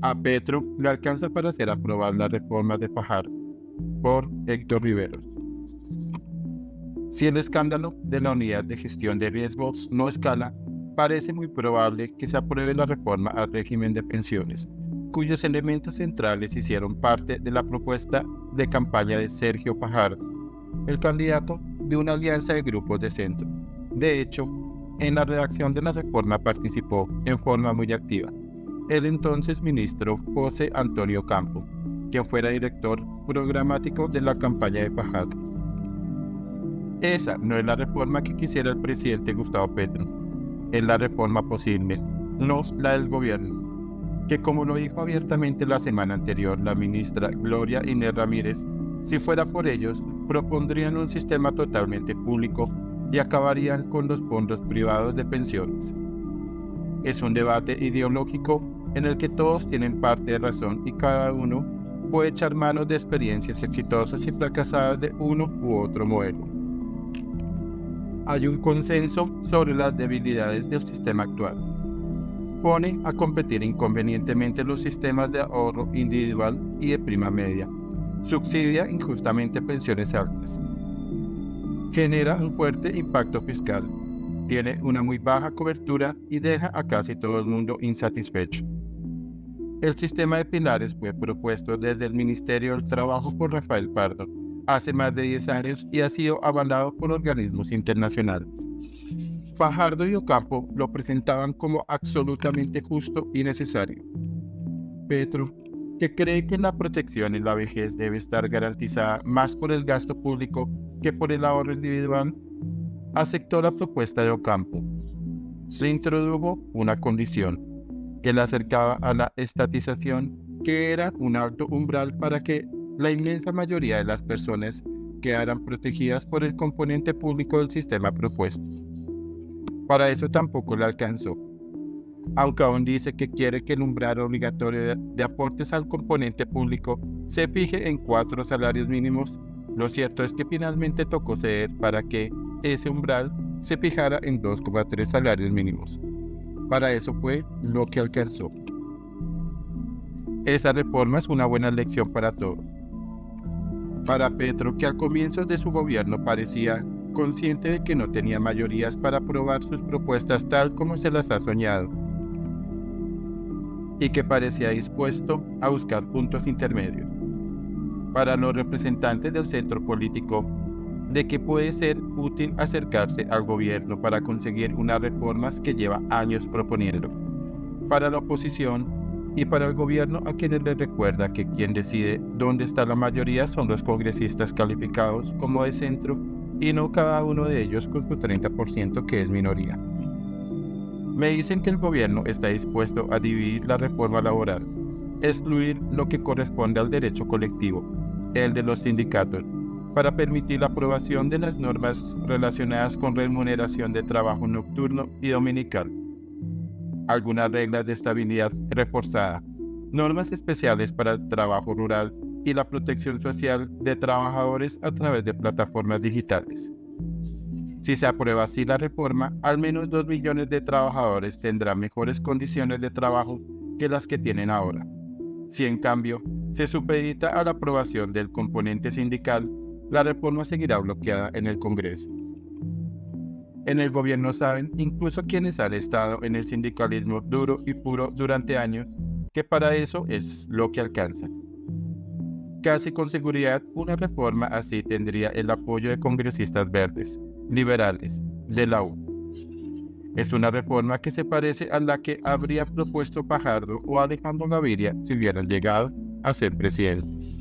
A Petro le alcanza para hacer aprobar la reforma de Fajardo por Héctor Riveros. Si el escándalo de la unidad de gestión de riesgos no escala, parece muy probable que se apruebe la reforma al régimen de pensiones, cuyos elementos centrales hicieron parte de la propuesta de campaña de Sergio Fajardo, el candidato de una alianza de grupos de centro. De hecho, en la redacción de la reforma participó en forma muy activa el entonces ministro José Antonio Campo, quien fuera director programático de la campaña de Fajardo. Esa no es la reforma que quisiera el presidente Gustavo Petro, es la reforma posible, no la del gobierno, que como lo dijo abiertamente la semana anterior la ministra Gloria Inés Ramírez, si fuera por ellos, propondrían un sistema totalmente público y acabarían con los fondos privados de pensiones. Es un debate ideológico en el que todos tienen parte de razón y cada uno puede echar mano de experiencias exitosas y fracasadas de uno u otro modelo. Hay un consenso sobre las debilidades del sistema actual. Pone a competir inconvenientemente los sistemas de ahorro individual y de prima media. Subsidia injustamente pensiones altas. Genera un fuerte impacto fiscal. Tiene una muy baja cobertura y deja a casi todo el mundo insatisfecho. El sistema de pilares fue propuesto desde el Ministerio del Trabajo por Rafael Pardo hace más de 10 años y ha sido avalado por organismos internacionales. Fajardo y Ocampo lo presentaban como absolutamente justo y necesario. Petro, que cree que la protección en la vejez debe estar garantizada más por el gasto público que por el ahorro individual, aceptó la propuesta de Ocampo. Se introdujo una condición que la acercaba a la estatización, que era un alto umbral para que la inmensa mayoría de las personas quedaran protegidas por el componente público del sistema propuesto. Para eso tampoco le alcanzó. Aunque aún dice que quiere que el umbral obligatorio de aportes al componente público se fije en 4 salarios mínimos, lo cierto es que finalmente tocó ceder para que ese umbral se fijara en 2,3 salarios mínimos. Para eso fue lo que alcanzó. Esa reforma es una buena lección para todos. Para Petro, que al comienzo de su gobierno parecía consciente de que no tenía mayorías para aprobar sus propuestas tal como se las ha soñado, y que parecía dispuesto a buscar puntos intermedios. Para los representantes del centro político, de que puede ser útil acercarse al gobierno para conseguir unas reformas que lleva años proponiendo. Para la oposición y para el gobierno, a quienes les recuerda que quien decide dónde está la mayoría son los congresistas calificados como de centro y no cada uno de ellos con su 30% que es minoría. Me dicen que el gobierno está dispuesto a dividir la reforma laboral, excluir lo que corresponde al derecho colectivo, el de los sindicatos, para permitir la aprobación de las normas relacionadas con remuneración de trabajo nocturno y dominical, algunas reglas de estabilidad reforzada, normas especiales para el trabajo rural y la protección social de trabajadores a través de plataformas digitales. Si se aprueba así la reforma, al menos 2 millones de trabajadores tendrán mejores condiciones de trabajo que las que tienen ahora. Si en cambio se supedita a la aprobación del componente sindical, la reforma seguirá bloqueada en el Congreso. En el gobierno saben, incluso quienes han estado en el sindicalismo duro y puro durante años, que para eso es lo que alcanzan. Casi con seguridad, una reforma así tendría el apoyo de congresistas verdes, liberales, de la U. Es una reforma que se parece a la que habría propuesto Fajardo o Alejandro Gaviria si hubieran llegado a ser presidentes.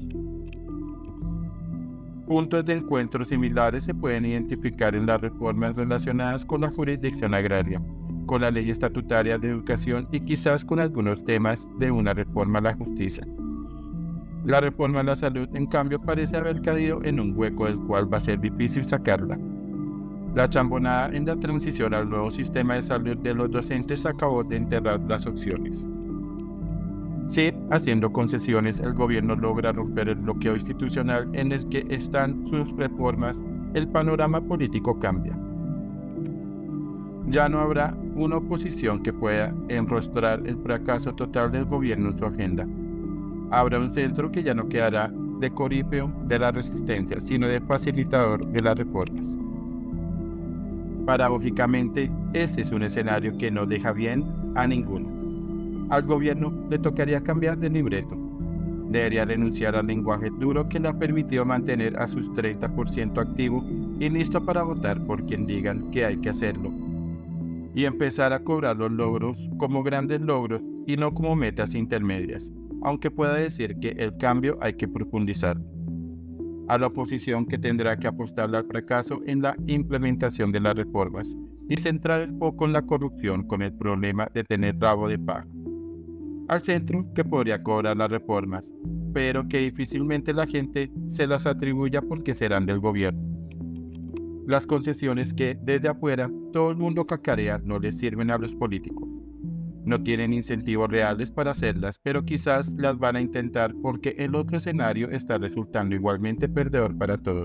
Puntos de encuentro similares se pueden identificar en las reformas relacionadas con la jurisdicción agraria, con la ley estatutaria de educación y quizás con algunos temas de una reforma a la justicia. La reforma a la salud, en cambio, parece haber caído en un hueco del cual va a ser difícil sacarla. La chambonada en la transición al nuevo sistema de salud de los docentes acabó de enterrar las opciones. Sí, haciendo concesiones, el gobierno logra romper el bloqueo institucional en el que están sus reformas, el panorama político cambia. Ya no habrá una oposición que pueda enrostrar el fracaso total del gobierno en su agenda. Habrá un centro que ya no quedará de corípeo de la resistencia, sino de facilitador de las reformas. Paradójicamente, ese es un escenario que no deja bien a ninguno. Al gobierno le tocaría cambiar de libreto. Debería renunciar al lenguaje duro que le ha permitido mantener a sus 30% activo y listo para votar por quien digan que hay que hacerlo. Y empezar a cobrar los logros como grandes logros y no como metas intermedias, aunque pueda decir que el cambio hay que profundizar. A la oposición que tendrá que apostarle al fracaso en la implementación de las reformas y centrar el foco en la corrupción con el problema de tener rabo de paja. Al centro que podría cobrar las reformas, pero que difícilmente la gente se las atribuya porque serán del gobierno. Las concesiones que desde afuera todo el mundo cacarea no les sirven a los políticos. No tienen incentivos reales para hacerlas, pero quizás las van a intentar porque el otro escenario está resultando igualmente perdedor para todos.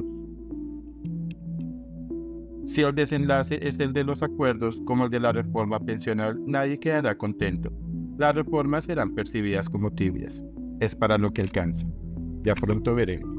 Si el desenlace es el de los acuerdos como el de la reforma pensional, nadie quedará contento. Las reformas serán percibidas como tibias. Es para lo que alcanza. Ya pronto veremos.